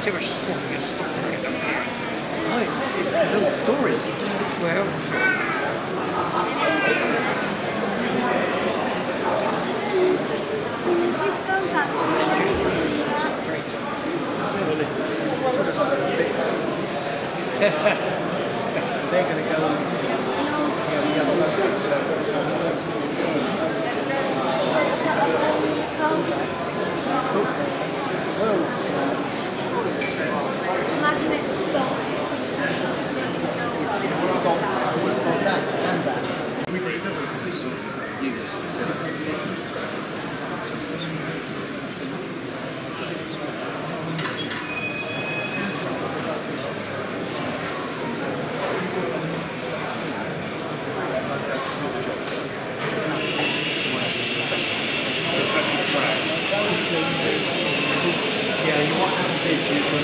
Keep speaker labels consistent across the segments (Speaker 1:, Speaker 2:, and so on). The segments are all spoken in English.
Speaker 1: too much swampy stuff right up here.
Speaker 2: Oh, it's to build the story.
Speaker 1: Well,
Speaker 3: It's going back.
Speaker 2: They're going to go.
Speaker 3: Imagine it's stopped.
Speaker 2: It's got that and that. Yeah, you want to have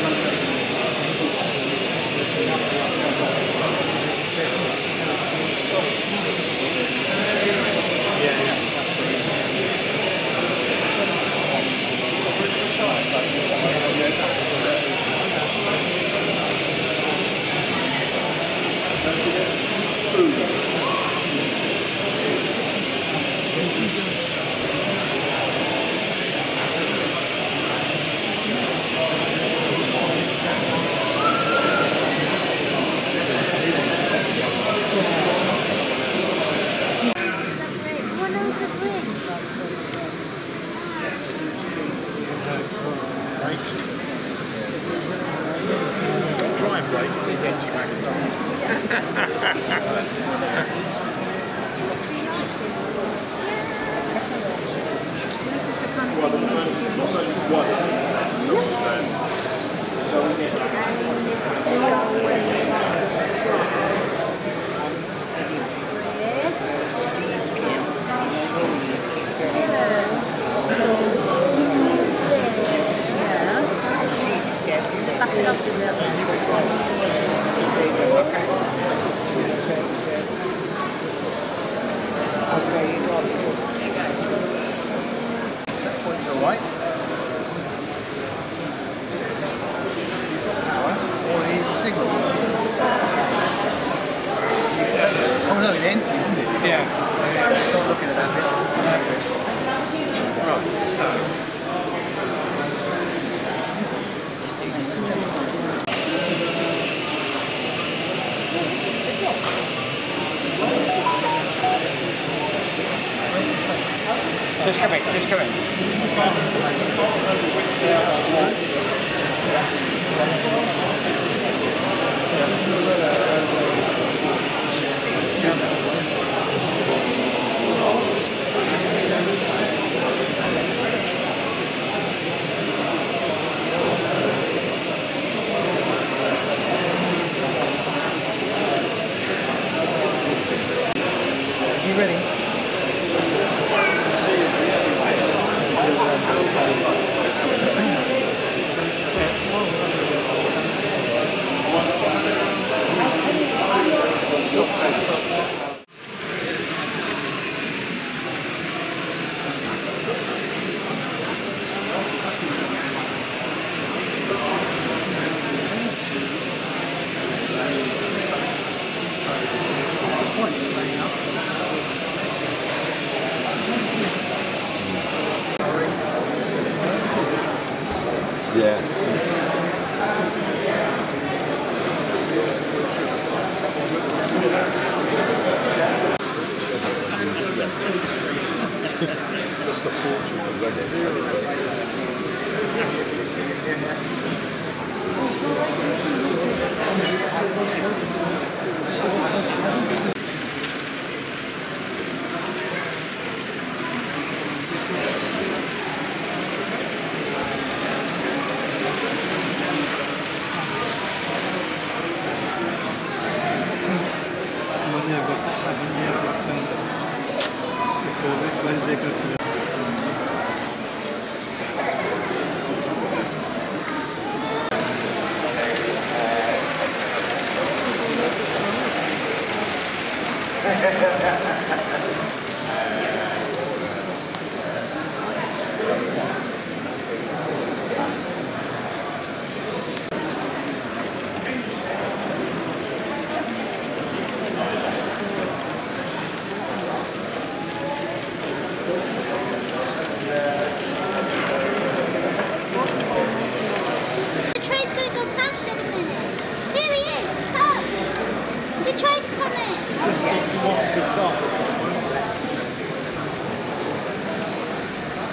Speaker 1: try and break it, it's empty back at times.
Speaker 3: This is the kind of thing you need to be watching.
Speaker 4: So we get
Speaker 3: back it up a little bit.
Speaker 2: That point's alright. Or here's a signal. Oh no, it empties, isn't it?
Speaker 1: Yeah.
Speaker 2: Not looking at that bit.
Speaker 1: Right, so. Just come in, just come in.
Speaker 2: Is he ready?
Speaker 5: Yeah. That's the fortune of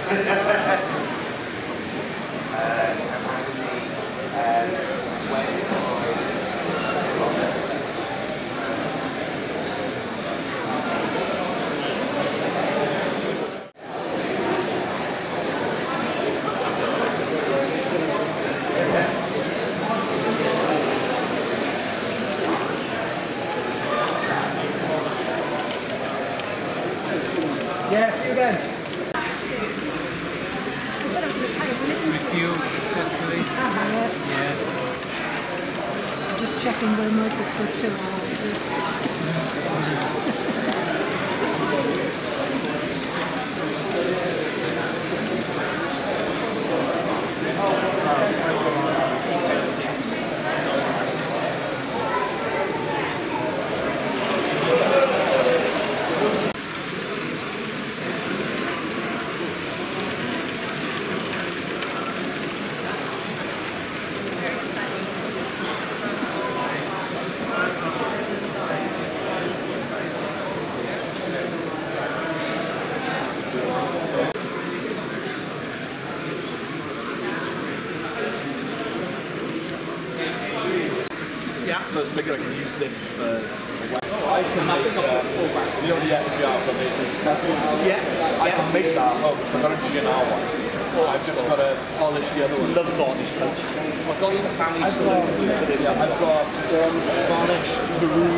Speaker 2: Yeah, see you again.
Speaker 1: Refuel successfully.
Speaker 3: Yes.
Speaker 1: Yeah.
Speaker 3: Just checking the motor for 2
Speaker 5: So I was thinking I could use this for. I can make the SVR for me. Yeah, I can make that home. So I've got a GNR one. I've just got to polish the other one. Love varnish. I've got all the family solutions for this. Yeah, I've got varnish, maroon.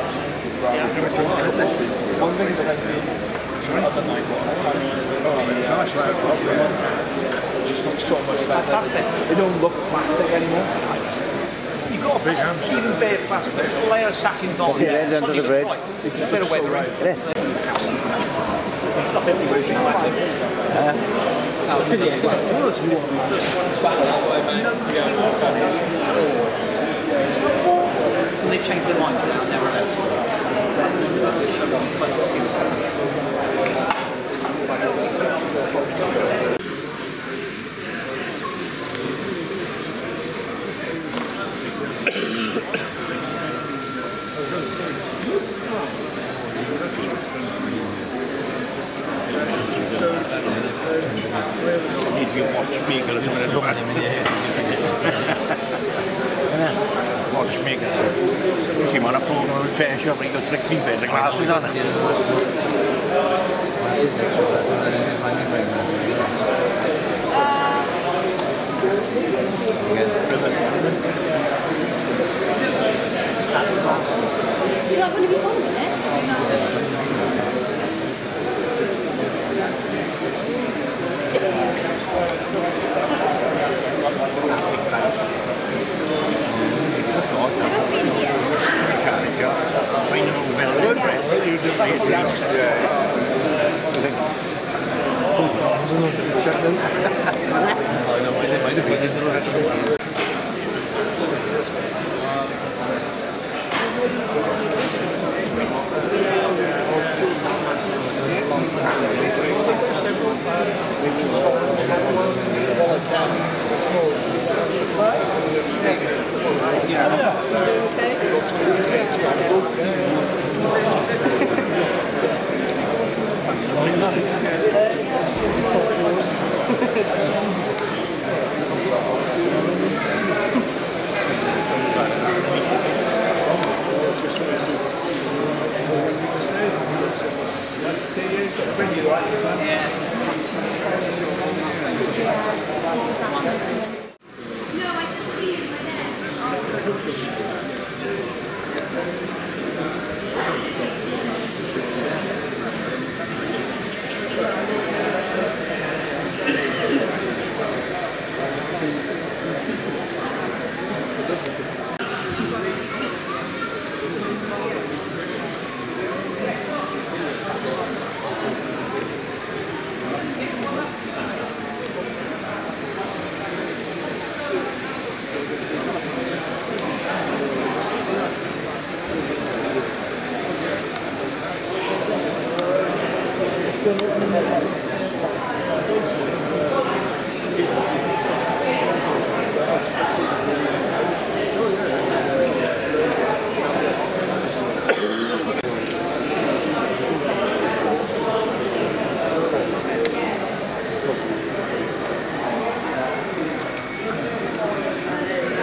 Speaker 5: One thing that I did other night was I found just looks so much better. Fantastic. They don't look plastic anymore.
Speaker 1: You've got a big hand. Even bare plastic, a layer of satin bond.
Speaker 6: Yeah, under the bread.
Speaker 1: It's just a bit of weather.
Speaker 5: Right.
Speaker 1: Stuff everywhere. And they've changed their minds now, never
Speaker 5: Need to watch me go to the watch me go. She might have pulled on a repair shop and he got 16 pairs of glasses on
Speaker 3: You're not going to be on with it?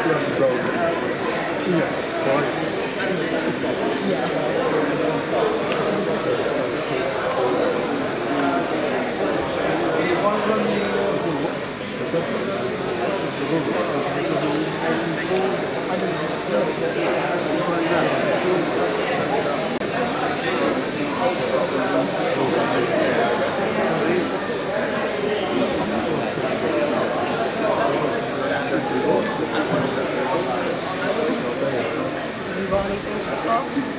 Speaker 3: You got anything so far?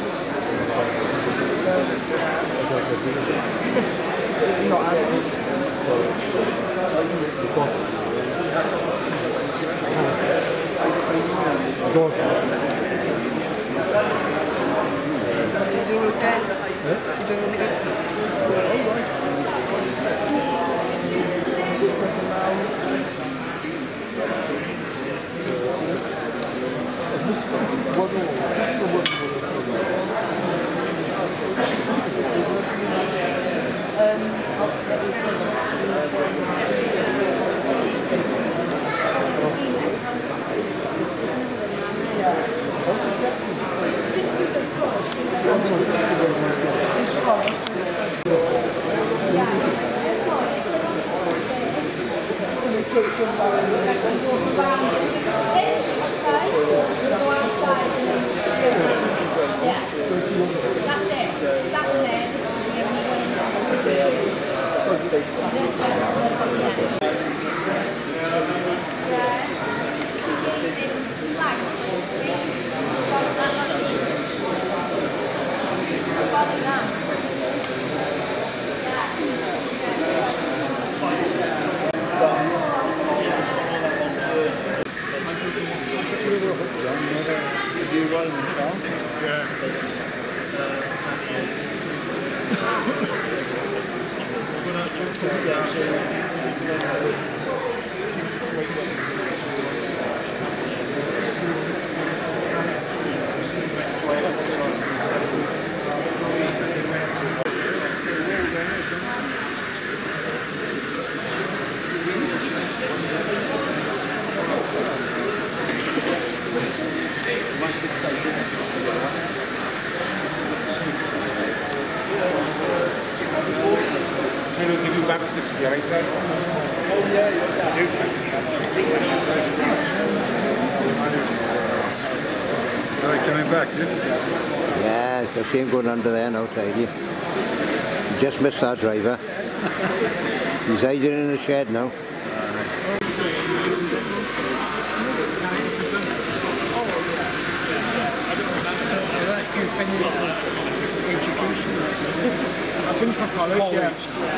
Speaker 3: Not had to. You doing okay? You doing okay?
Speaker 1: Back at 68, right? Oh, yeah,
Speaker 6: Are they coming back, yeah?
Speaker 7: Yeah, it's the same going under there now, tidy. You just missed that driver. He's hiding in the shed now.
Speaker 2: I think for college, yeah.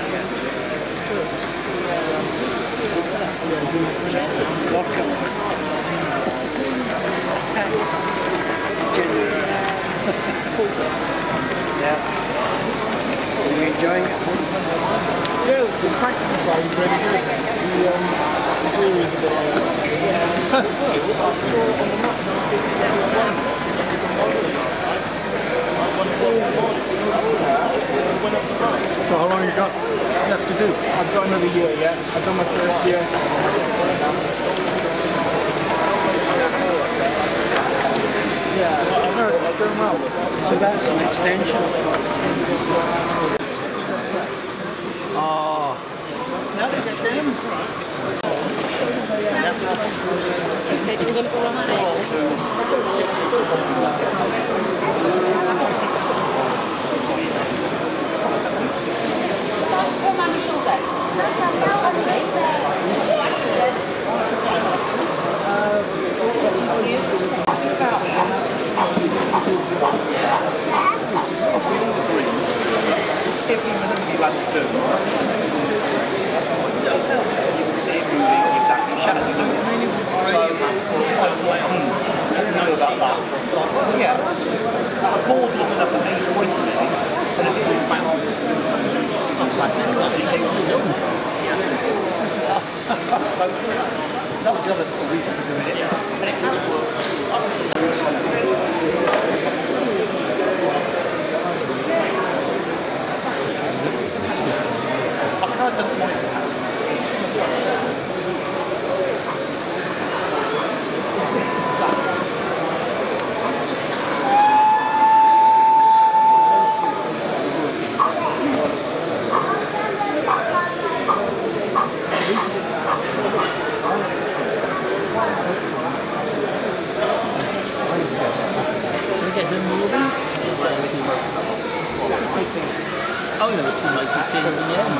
Speaker 3: Tax.
Speaker 2: Yeah. Are you enjoying it? Yeah, the practical side is really good. The theory is a So how long you got left to do? I've got another year, yeah. I've done my first year. Yeah, no, it's going well. So that's an extension. Oh, that extends.
Speaker 3: You said you were going to go on that
Speaker 1: That was the other sort of reason for doing it. And it has worked.
Speaker 2: the movies? Oh, there were two mighty kings, yeah.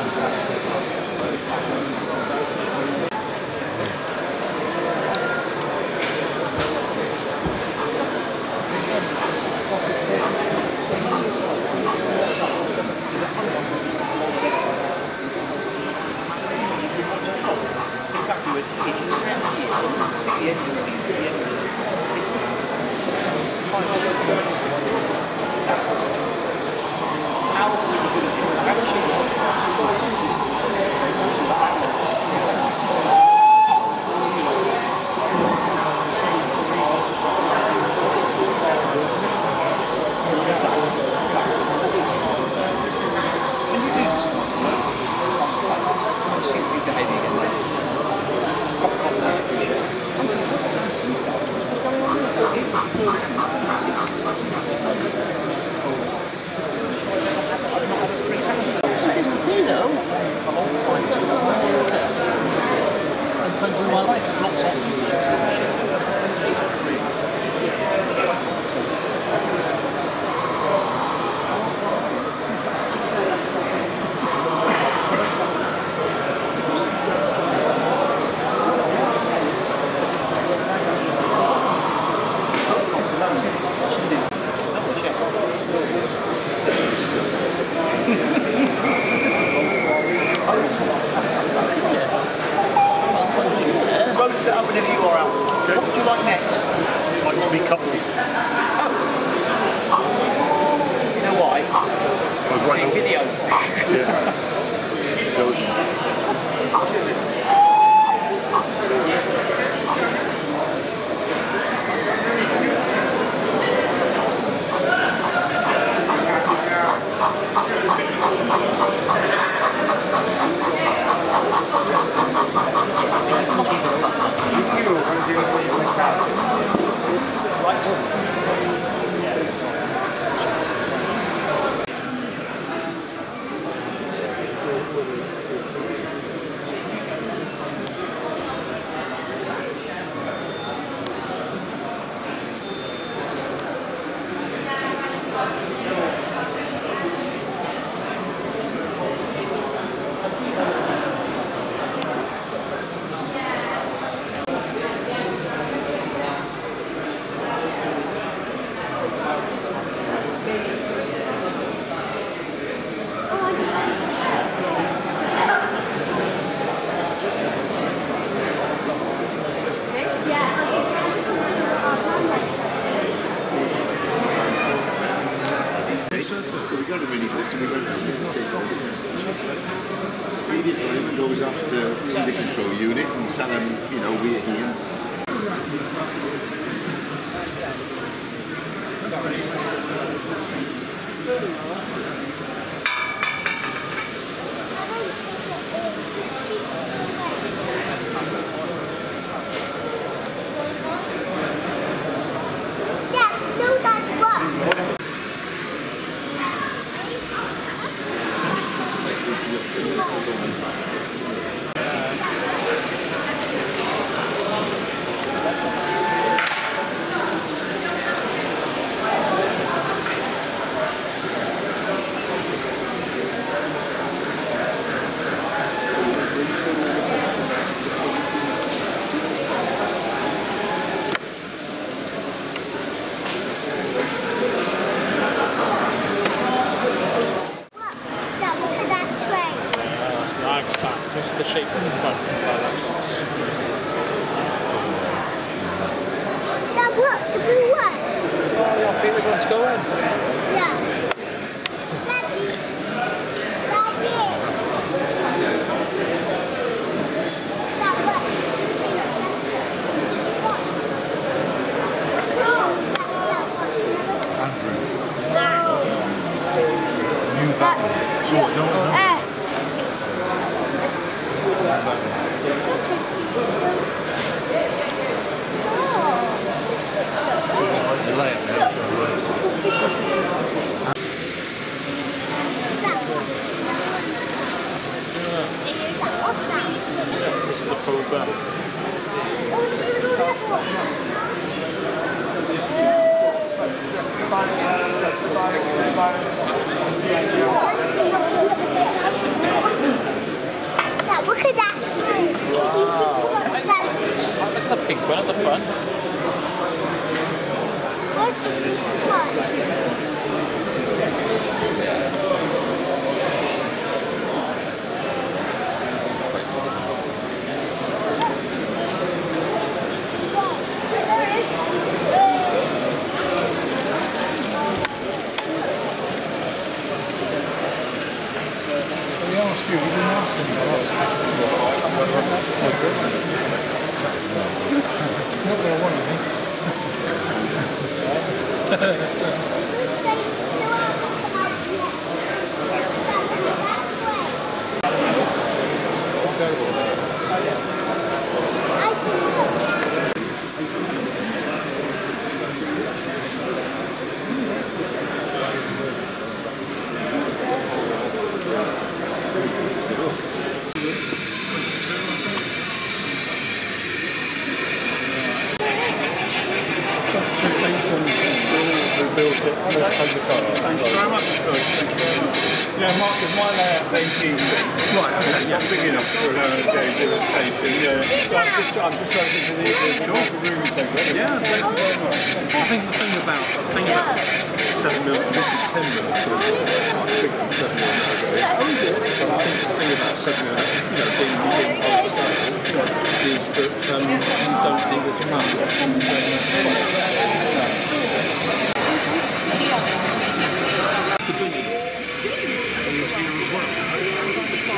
Speaker 6: Goes off to see the control unit and tell them, you know, we're here.
Speaker 2: The shape of the front.
Speaker 3: That worked, the blue one.
Speaker 2: Oh, I think we're going to go in.
Speaker 3: Yeah. Daddy. Daddy. That worked.
Speaker 6: Andrew. Knew that one. So don't know.
Speaker 3: Oh.
Speaker 6: Thank you very much. Yeah, Mark, is my layout's 18 feet.
Speaker 1: Right, okay, yeah.
Speaker 6: Big enough for an demonstration. Yeah. So I'm just trying to think of the room you take.
Speaker 1: Yeah, thank you very much. I think the thing about 7mm, this is 10mm, so it's like bigger than 7mm. But I think the thing about 7mm, being on scale, is that you don't think it's much in space. The building is here as well.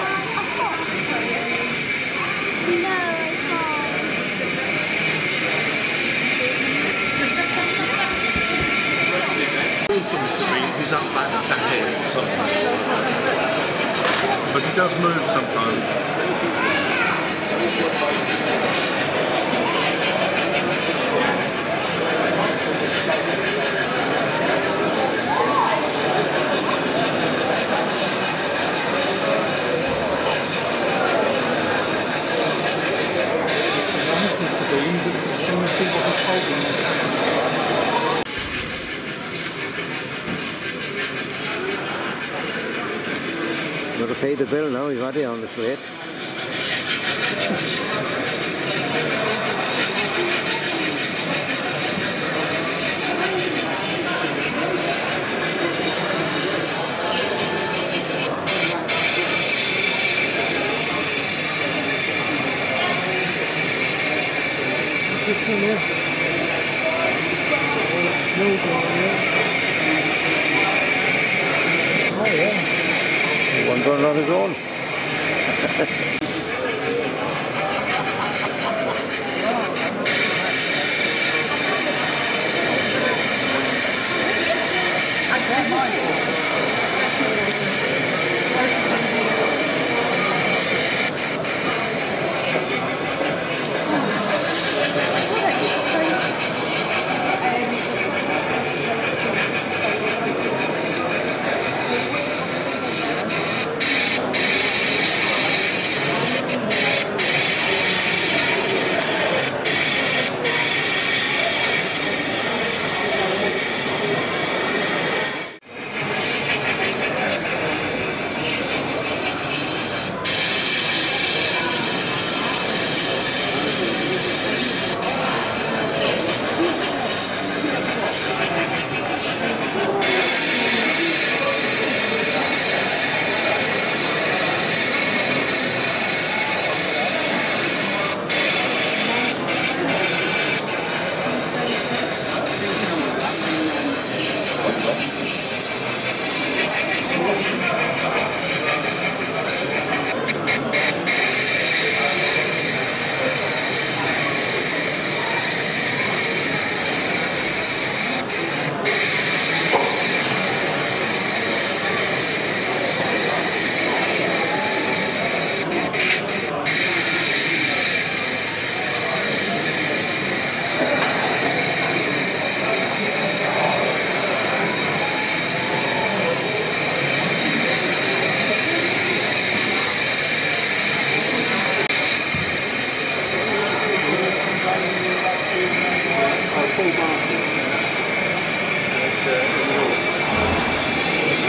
Speaker 1: From the street, he's up that area sometimes. But he does move sometimes. Can you see what he's holding?
Speaker 7: Got to pay the bill now, you've had it on the slate.
Speaker 2: Oh yeah.
Speaker 7: One going on his own.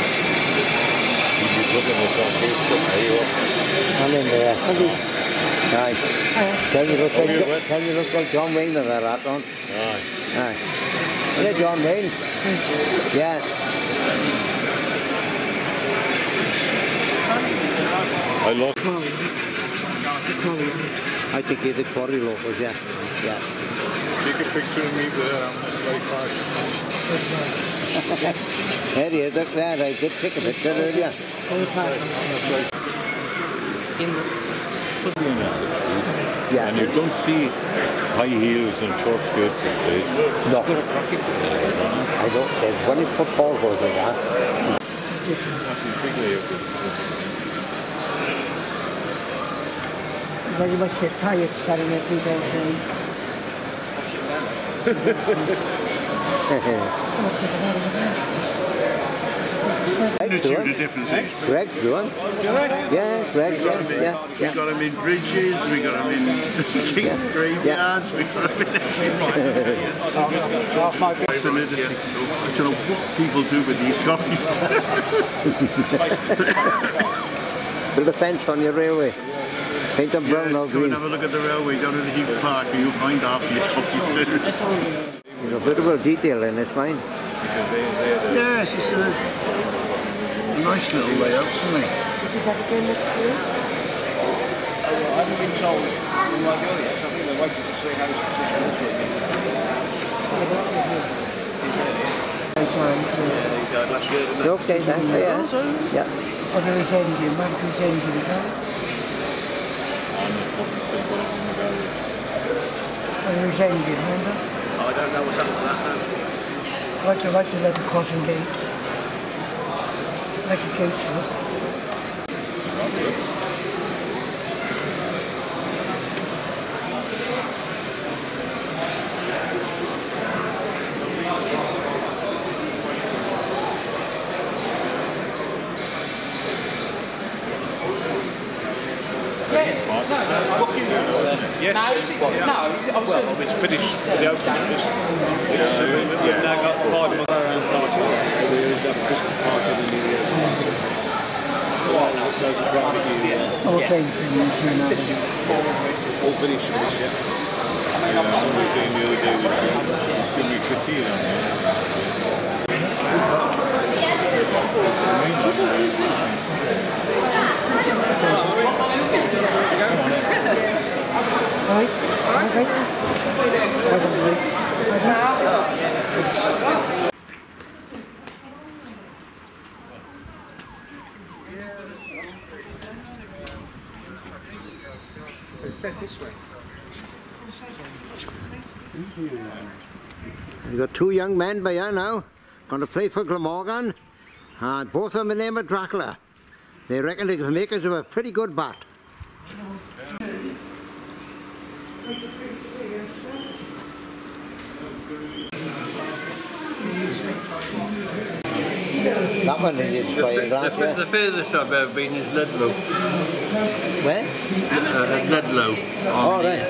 Speaker 7: Look at this on Facebook, are you up? I'm in there. Aye. Tell you look like John Wayne with that hat on.
Speaker 6: Aye.
Speaker 7: Aye. Isn't it John Wayne? Yeah.
Speaker 6: I lost.
Speaker 7: I think he's the quarry locals, yeah. Yeah.
Speaker 6: Take a picture of me there. I'm like
Speaker 7: There he is, look there. I did take a picture earlier. Yeah.
Speaker 6: And you don't see high heels and short skirts these days.
Speaker 7: No.
Speaker 6: It's got a cracking.
Speaker 7: I don't. There's one football goes like that.
Speaker 6: That's his big way of it.
Speaker 3: Well, you must get tired standing every day.
Speaker 7: Greg's doing. Greg's doing. Yeah, Greg, yeah.
Speaker 6: We got him in bridges, we got him in graveyards, we got him in I don't know what people do with these coffees.
Speaker 7: Build a fence on your railway. Paint them brown or
Speaker 6: Go
Speaker 7: green.
Speaker 6: and have a look at the railway down at the Heath Park and you'll find half your coffees too.
Speaker 7: There's a beautiful detail in this mine.
Speaker 6: Yes, it's a nice little layout, isn't it?
Speaker 5: I haven't been told in my girl yet, so I think they're waiting to see how it's this week. Yeah, he died last year, didn't he?
Speaker 7: Okay, thanks. Yeah. Yeah.
Speaker 3: What are we sending you? What are we sending you? What are we sending you, remember?
Speaker 5: I don't know what's happened to that now.
Speaker 3: Like a little crossing gate. Like a gate, look.
Speaker 5: Yes. Well, it's finished with the opening. We've now got 5 months around party. We've got a Christmas party and a New Year's party.
Speaker 3: Okay,
Speaker 5: All finished for this year.
Speaker 6: I was doing the other day with still be fatigue on there.
Speaker 2: Set this way.
Speaker 7: You've got two young men by here now, going to play for Glamorgan, and both of them in the name of Dracula. They reckon they can make us a pretty good bat. That one is playing glass, yeah.
Speaker 8: The furthest I've ever been is Ludlow.
Speaker 7: Where?
Speaker 8: Ludlow.
Speaker 7: Oh, right.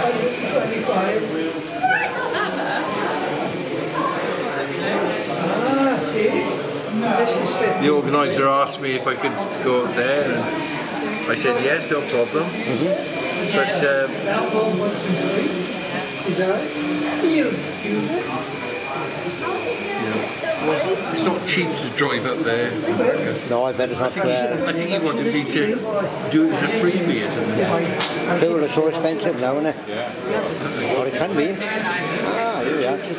Speaker 8: The organiser asked me if I could go up there, and I said yes, no problem. It's not cheap to drive up there.
Speaker 7: No, I bet it's not fair.
Speaker 8: I think he wanted me to do it as a freebie or something.
Speaker 7: Fuel is so expensive now, isn't it? Yeah. Well, it can be. Ah, here we are.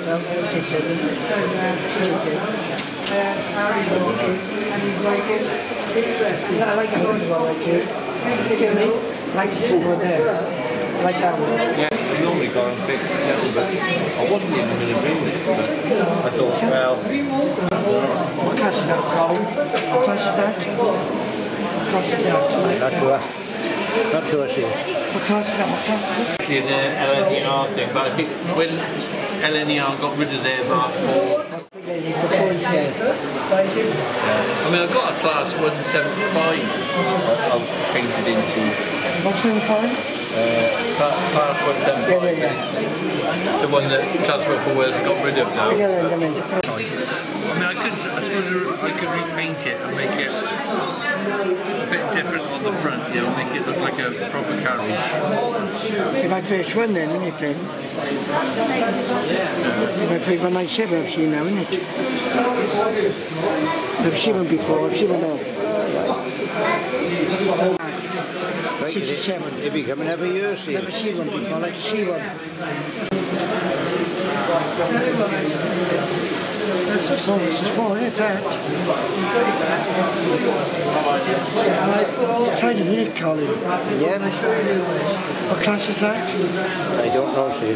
Speaker 3: I like that one as well, like the food over there. I like that one.
Speaker 8: Yeah, I normally go and pick down, but I wasn't even going to do it. I thought, well,
Speaker 3: What class is that, Colin? What class is that? What class is that?
Speaker 7: Not sure. Not sure, see.
Speaker 3: What class is that? What class is that?
Speaker 8: actually the LNER thing, but I think when LNER got rid of their Mark 4, I mean, I've got a class 175 I've painted into.
Speaker 3: 175?
Speaker 8: Class 175. The one that Transport for Wales got rid of now. I mean, I suppose I could repaint it and make it a bit different on the front, you know, make it look like a proper carriage.
Speaker 3: If I first one then, isn't it then? If I first one I said I've seen now, isn't it? I've seen one before, I've seen one now.
Speaker 7: Right,
Speaker 3: 67.
Speaker 7: If you come in every year, see
Speaker 3: Never seen one before, I'd like to see one. This is small, isn't it, that? Tiny unit, Colin.
Speaker 7: Yeah.
Speaker 3: What class is that?
Speaker 7: I don't know, see.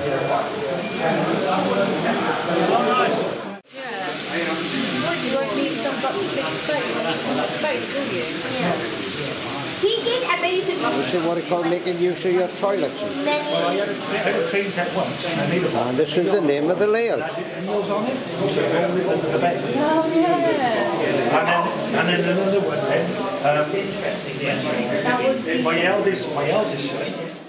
Speaker 9: You won't need some big space, will you? Yeah. He did, and then you could
Speaker 7: This is what I call making use of your toilets.
Speaker 6: Never cleaned that once.
Speaker 7: And this is the name of the layout.
Speaker 9: Oh, yeah.
Speaker 6: And then another one then. My eldest son.